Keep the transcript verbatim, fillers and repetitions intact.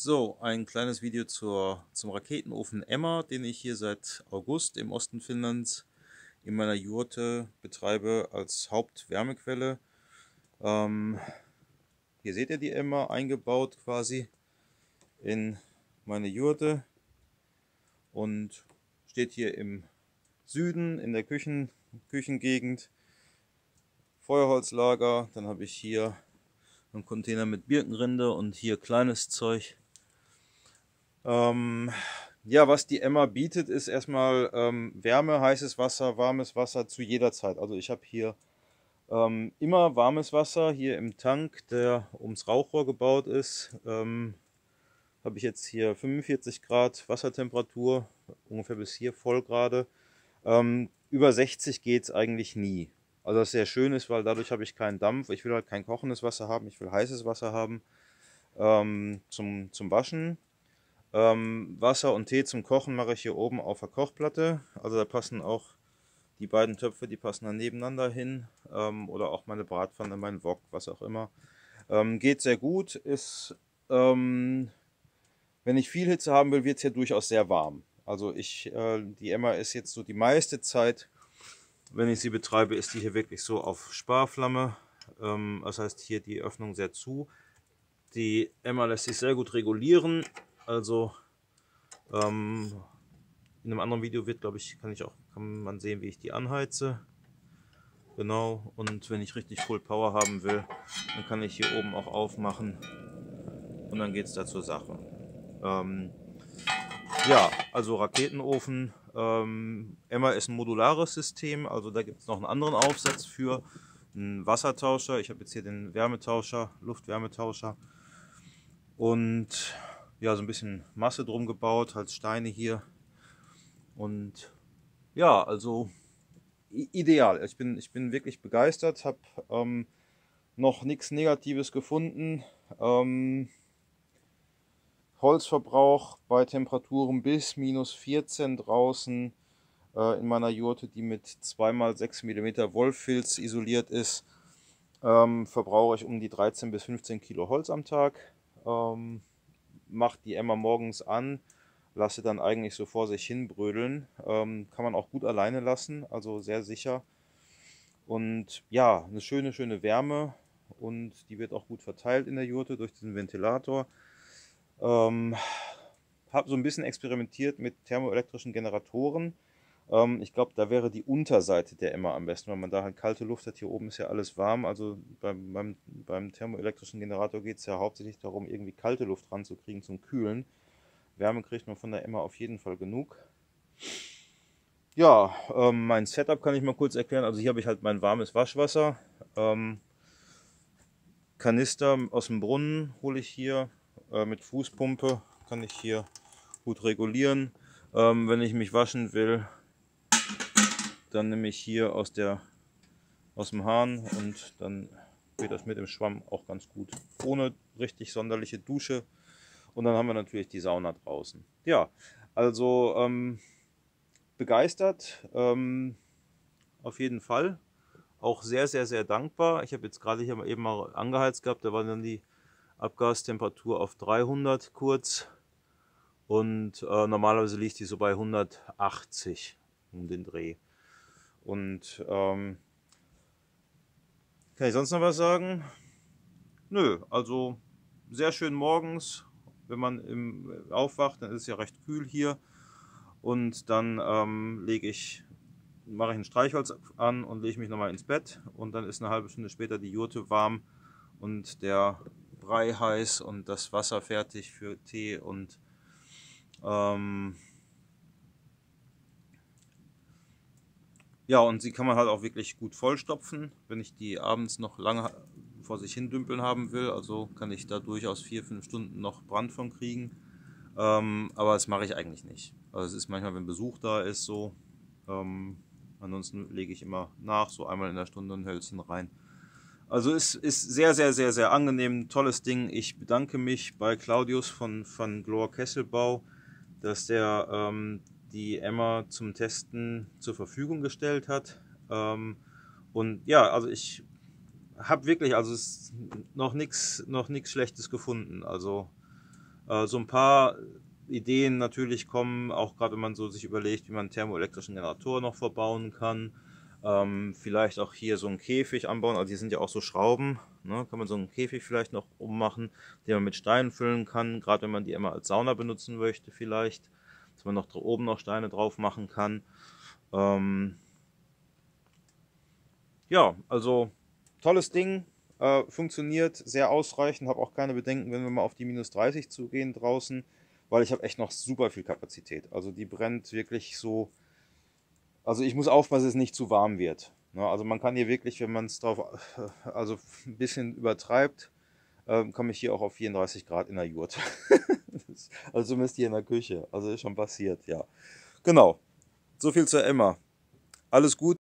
So, ein kleines Video zur, zum Raketenofen Emma, den ich hier seit August im Osten Finnlands in meiner Jurte betreibe als Hauptwärmequelle. Ähm, hier seht ihr die Emma eingebaut quasi in meine Jurte und steht hier im Süden in der Küchen, Küchengegend. Feuerholzlager, dann habe ich hier einen Container mit Birkenrinde und hier kleines Zeug. Ähm, ja, was die Emma bietet, ist erstmal ähm, Wärme, heißes Wasser, warmes Wasser zu jeder Zeit. Also ich habe hier ähm, immer warmes Wasser hier im Tank, der ums Rauchrohr gebaut ist. Ähm, habe ich jetzt hier fünfundvierzig Grad Wassertemperatur, ungefähr bis hier voll gerade. Ähm, über sechzig geht es eigentlich nie. Also was sehr schön ist, weil dadurch habe ich keinen Dampf. Ich will halt kein kochendes Wasser haben, ich will heißes Wasser haben ähm, zum, zum Waschen. Ähm, Wasser und Tee zum Kochen mache ich hier oben auf der Kochplatte. Also da passen auch die beiden Töpfe, die passen dann nebeneinander hin. Ähm, oder auch meine Bratpfanne, mein Wok, was auch immer. Ähm, geht sehr gut. Ist, ähm, wenn ich viel Hitze haben will, wird es hier durchaus sehr warm. Also ich, äh, die Emma ist jetzt so die meiste Zeit, wenn ich sie betreibe, ist die hier wirklich so auf Sparflamme. Ähm, das heißt hier die Öffnung sehr zu. Die Emma lässt sich sehr gut regulieren. Also ähm, in einem anderen Video wird, glaube ich, kann ich auch, kann man sehen, wie ich die anheize. Genau, und wenn ich richtig Full Power haben will, dann kann ich hier oben auch aufmachen und dann geht es da zur Sache. Ähm, ja, also Raketenofen. Ähm, Emma ist ein modulares System, also da gibt es noch einen anderen Aufsatz für einen Wassertauscher. Ich habe jetzt hier den Wärmetauscher, Luftwärmetauscher und ja, so ein bisschen Masse drum gebaut, halt Steine hier. Und ja, also ideal. Ich bin, ich bin wirklich begeistert, habe ähm, noch nichts Negatives gefunden. Ähm, Holzverbrauch bei Temperaturen bis minus vierzehn draußen äh, in meiner Jurte, die mit zwei mal sechs Millimeter Wollfilz isoliert ist, ähm, verbrauche ich um die dreizehn bis fünfzehn Kilo Holz am Tag. Ähm, macht die Emma morgens an, lasse dann eigentlich so vor sich hin brödeln. Ähm, kann man auch gut alleine lassen, also sehr sicher. Und ja, eine schöne, schöne Wärme und die wird auch gut verteilt in der Jurte durch diesen Ventilator. Ähm, habe so ein bisschen experimentiert mit thermoelektrischen Generatoren. Ähm, ich glaube, da wäre die Unterseite der Emma am besten, weil man da halt kalte Luft hat. Hier oben ist ja alles warm. Also beim, beim, beim thermoelektrischen Generator geht es ja hauptsächlich darum, irgendwie kalte Luft ranzukriegen zum Kühlen. Wärme kriegt man von der Emma auf jeden Fall genug. Ja, ähm, mein Setup kann ich mal kurz erklären. Also hier habe ich halt mein warmes Waschwasser. Ähm, Kanister aus dem Brunnen hole ich hier. Äh, mit Fußpumpe kann ich hier gut regulieren. Ähm, wenn ich mich waschen will, dann nehme ich hier aus, der, aus dem Hahn und dann geht das mit dem Schwamm auch ganz gut. Ohne richtig sonderliche Dusche. Und dann haben wir natürlich die Sauna draußen. Ja, also ähm, begeistert. Ähm, auf jeden Fall. Auch sehr, sehr, sehr dankbar. Ich habe jetzt gerade hier eben mal angeheizt gehabt, da war dann die Abgastemperatur auf dreihundert kurz und äh, normalerweise liegt die so bei hundertachtzig um den Dreh. Und ähm, kann ich sonst noch was sagen? Nö, also sehr schön morgens, wenn man im, aufwacht, dann ist es ja recht kühl hier und dann ähm, lege ich mache ich ein Streichholz an und lege mich nochmal ins Bett und dann ist eine halbe Stunde später die Jurte warm und der Brei heiß und das Wasser fertig für Tee und ähm, ja, und sie kann man halt auch wirklich gut vollstopfen, wenn ich die abends noch lange vor sich hin dümpeln haben will, also kann ich da durchaus vier, fünf Stunden noch Brand von kriegen, ähm, aber das mache ich eigentlich nicht. Also es ist manchmal, wenn Besuch da ist, so. Ähm, ansonsten lege ich immer nach, so einmal in der Stunde ein Hölzchen rein. Also es ist sehr, sehr, sehr, sehr angenehm, tolles Ding. Ich bedanke mich bei Claudius von, von Glor Kesselbau, dass der ähm, die Emma zum Testen zur Verfügung gestellt hat. Ähm, und ja, also ich habe wirklich, also es ist noch nichts noch nichts Schlechtes gefunden. Also Äh, so ein paar Ideen natürlich kommen, auch gerade wenn man so sich überlegt, wie man einen thermoelektrischen Generator noch verbauen kann. Ähm, vielleicht auch hier so einen Käfig anbauen, also hier sind ja auch so Schrauben, ne? Kann man so einen Käfig vielleicht noch ummachen, den man mit Steinen füllen kann, gerade wenn man die immer als Sauna benutzen möchte vielleicht, dass man noch oben noch Steine drauf machen kann. Ähm, ja, also tolles Ding, äh, funktioniert sehr ausreichend, habe auch keine Bedenken, wenn wir mal auf die minus dreißig zugehen draußen, weil ich habe echt noch super viel Kapazität. Also die brennt wirklich so, also ich muss aufpassen, dass es nicht zu warm wird. Ne? Also man kann hier wirklich, wenn man es drauf, äh, also ein bisschen übertreibt, ähm, komme ich hier auch auf vierunddreißig Grad in der Jurte. Also zumindest hier in der Küche. Also ist schon passiert, ja. Genau. So viel zur Emma. Alles gut.